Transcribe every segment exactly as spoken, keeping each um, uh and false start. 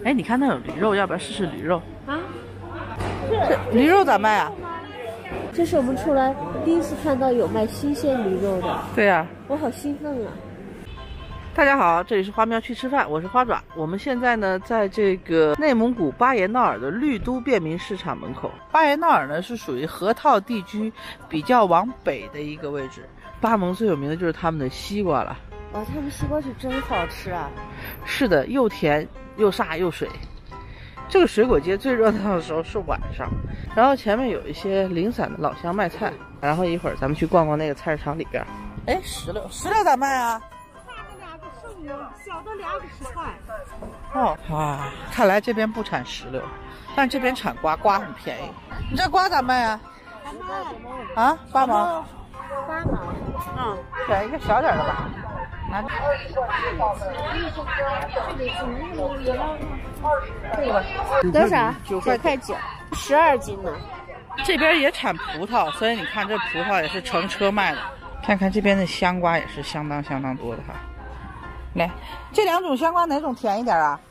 哎，你看那有驴肉，要不要试试驴肉？ 啊？ 这驴肉咋卖啊？ 这是我们出来第一次看到有卖新鲜驴肉的。 对呀、啊， 我好兴奋啊！ 大家好，这里是花喵去吃饭，我是花爪。我们现在呢，在这个内蒙古巴彦淖尔的绿都便民市场门口。巴彦淖尔呢是属于河套地区比较往北的一个位置。巴盟最有名的就是他们的西瓜了。 哇，他们西瓜是真好吃啊！ 是的，又甜又沙又水。这个水果街最热闹的时候是晚上，然后前面有一些零散的老乡卖菜，然后一会儿咱们去逛逛那个菜市场里边。哎，石榴，石榴咋卖啊？ 小的两个十块。 哦，哇，看来这边不产石榴，但这边产瓜，瓜很便宜。你这瓜咋卖啊？啊，八毛。 八毛。 嗯，选一个小点的吧。拿。 多少？ 九块九，十二斤呢。 这边也产葡萄，所以你看这葡萄也是成车卖的。看看这边的香瓜也是相当相当多的哈。来，这两种香瓜哪种甜一点啊？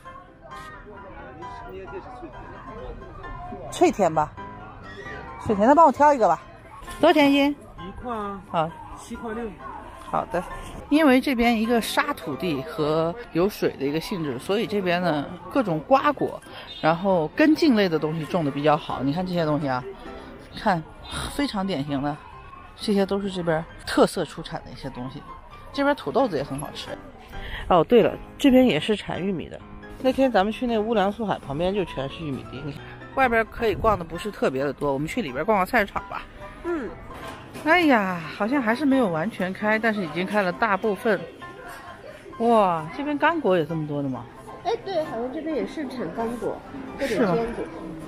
脆甜吧，脆甜，那帮我挑一个吧。多少钱一斤？ 一块啊。 好， 七块六。 好的。因为这边一个沙土地和有水的一个性质，所以这边呢各种瓜果，然后根茎类的东西种的比较好。你看这些东西啊，看非常典型的，这些都是这边特色出产的一些东西。这边土豆子也很好吃。哦，对了，这边也是产玉米的。那天咱们去那乌梁素海旁边就全是玉米地，外边可以逛的不是特别的多，我们去里边逛逛菜市场吧。 嗯。 哎呀，好像还是没有完全开，但是已经开了大部分。哇，这边干果也这么多的吗？ 哎，对，好像这边也是产干果，或者坚果。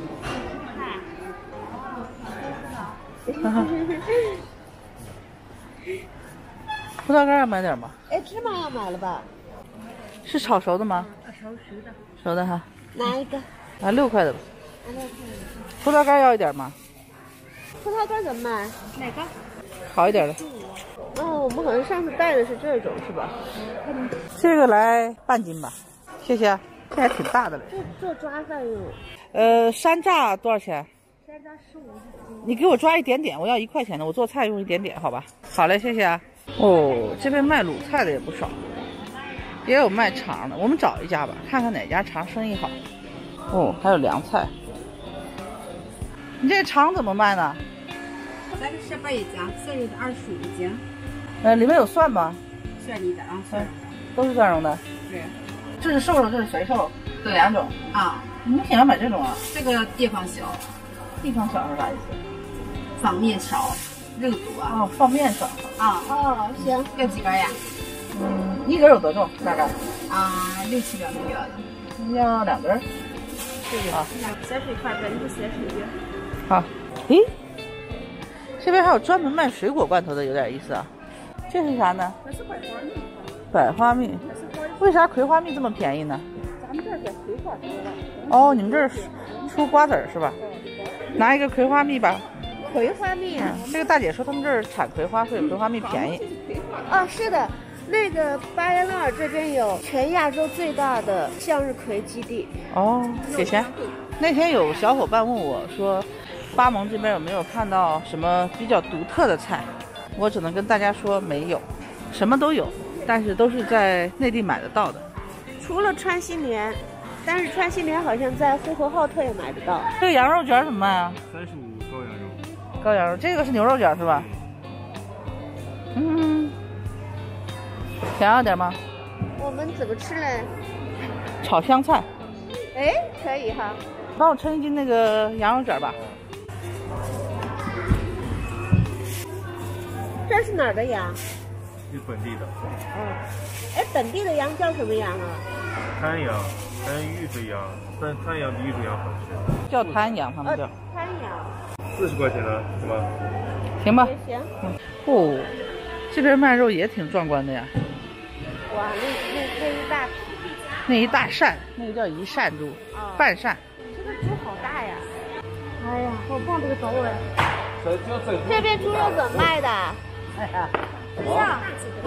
哈哈。葡萄干要买点吗？ 哎，芝麻要买了吧？ 是炒熟的吗？ 熟熟的。 熟的哈。 拿一个。 拿六块的吧。 拿六块的。 葡萄干要一点吗？ 葡萄干怎么卖？哪个？ 好一点的。 哦，我们好像上次带的是这种，是吧？ 这个来半斤吧，谢谢。这还挺大的嘞。 这做抓饭用。 呃，山楂多少钱？ 山楂十五一斤。 你给我抓一点点，我要一块钱的，我做菜用一点点，好吧？好嘞，谢谢啊。哦，这边卖卤菜的也不少，也有卖肠的，我们找一家吧，看看哪家肠生意好。哦，还有凉菜。你这肠怎么卖呢？ 这个十八一斤，蒜蓉的二十五一斤。 呃，里面有蒜吗？ 蒜泥的啊，蒜蓉的。 都是蒜蓉的。 对。 这是瘦肉，这是肥瘦，这两种啊。 你们想要买这种啊？ 这个地方小。 地方小是啥意思？ 放面条，肉多啊。 哦，放面少。 啊。 哦，行。 要几根呀？ 嗯，一根有多重？大概？ 啊，六七两个月的。 要两根。 这个啊。 三十一块，本地三十一。 好。诶，这边还有专门卖水果罐头的，有点意思啊。这是啥呢？ 那是百花蜜。 百花蜜。为啥葵花蜜这么便宜呢？ 咱们这儿给葵花多了。 哦，你们这儿出瓜子儿是吧？拿一个葵花蜜吧。 葵花蜜啊、 嗯！这个大姐说他们这儿产葵花，所以葵花蜜便宜。 哦，是的，那个巴彦淖尔这边有全亚洲最大的向日葵基地。 哦，给钱。那天有小伙伴问我说，巴盟这边有没有看到什么比较独特的菜？我只能跟大家说没有，什么都有，但是都是在内地买得到的。 除了川西莲，但是川西莲好像在呼和浩特也买得到。 这个羊肉卷怎么卖啊？ 三十五羔羊肉。 羔羊肉，这个是牛肉卷是吧？嗯，想要点吗？ 我们怎么吃嘞？ 炒香菜。 哎，可以哈。 帮我称一斤那个羊肉卷吧。 这是哪儿的羊？ 是本地的。 嗯。哎，本地的羊叫什么羊啊？ 滩羊，滩玉水羊，但滩羊比玉水羊好吃。 叫滩羊，他们叫。 滩羊。 四十块钱的，是吧？ 行吧。 行。 嗯。哦，这边卖肉也挺壮观的呀。 哇，那那那一大批。 那一大扇，那个叫一扇猪，哦、半扇。 这个猪好大呀！哎呀，好棒这个头哎！这边猪肉怎么卖的？ 哎呀， 呀，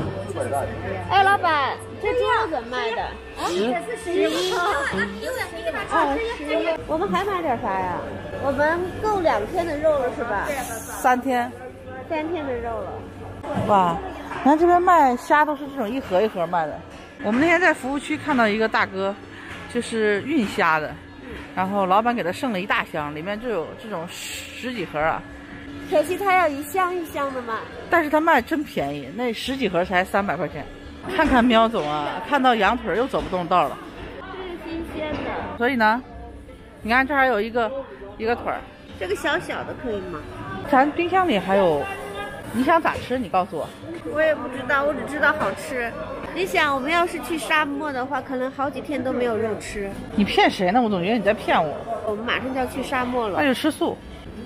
哎，老板，这猪肉怎么卖的？ 十十一。 哦，十。我们还买点啥呀？我们够两天的肉了是吧？ 三天， 三天的肉了。 哇，你看这边卖虾都是这种一盒一盒卖的。我们那天在服务区看到一个大哥，就是运虾的，然后老板给他剩了一大箱，里面就有这种十几盒啊。 可惜他要一箱一箱的卖， 但是他卖真便宜，那十几盒才三百块钱。看看喵总啊，看到羊腿又走不动道了。 这是新鲜的。 所以呢，你看这还有一个一个腿儿。 这个小小的可以吗？ 咱冰箱里还有，你想咋吃？你告诉我。 我也不知道，我只知道好吃。你想，我们要是去沙漠的话，可能好几天都没有肉吃。 你骗谁呢？我总觉得你在骗我。 我们马上就要去沙漠了。 那就吃素。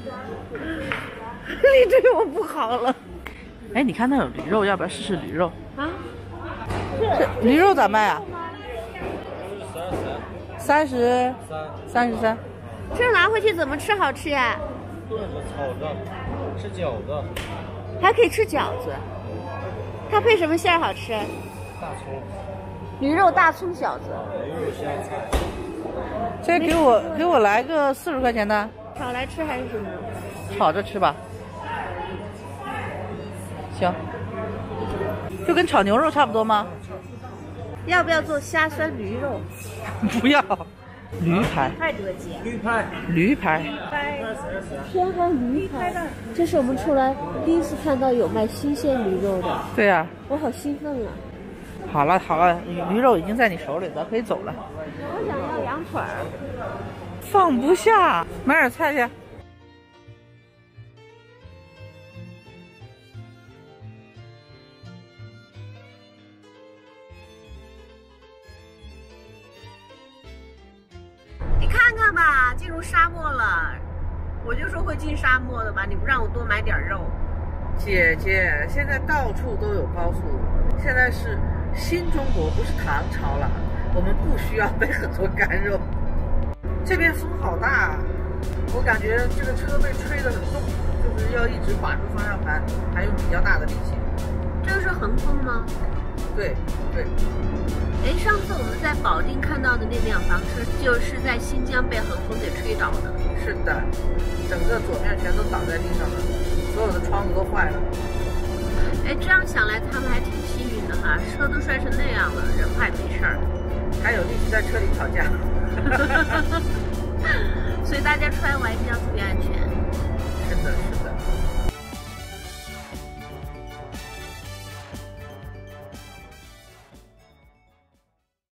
你对我不好了。 哎，你看那有驴肉，要不要试试驴肉？ 啊？ 这驴肉咋卖啊？三十三，三十三。 这拿回去怎么吃好吃呀？ 炖着、炒着，吃饺子， 还可以吃饺子。它配什么馅儿好吃？ 大葱。 驴肉大葱饺子。 驴肉香菜。 这给我给我来个四十块钱的。 炒来吃还是什么？ 炒着吃吧。行。就跟炒牛肉差不多吗？ 要不要做虾酸驴肉？ 不要。驴排， 太得劲。 驴排， 驴排， 天还驴排，这是我们出来第一次看到有卖新鲜驴肉的。 对呀、啊， 我好兴奋啊！ 好了好了，驴肉已经在你手里，咱可以走了。 我想要羊腿儿， 放不下，买点菜去。 你看看吧，进入沙漠了，我就说会进沙漠的吧，你不让我多买点肉。 姐姐，现在到处都有高速，现在是新中国，不是唐朝了，我们不需要背很多干肉。这边风好大，我感觉这个车被吹得很重，就是要一直把住方向盘，还用比较大的力气。 这个是横风吗？ 对对。 哎，上次我们在保定看到的那辆房车，就是在新疆被横风给吹倒的。 是的，整个左面全都倒在地上了，所有的窗子都坏了。 哎，这样想来，他们还挺幸运的哈，车都摔成那样了，人还没事儿， 还有力气在车里吵架。 所以大家出来玩一定要注意安全。 是的。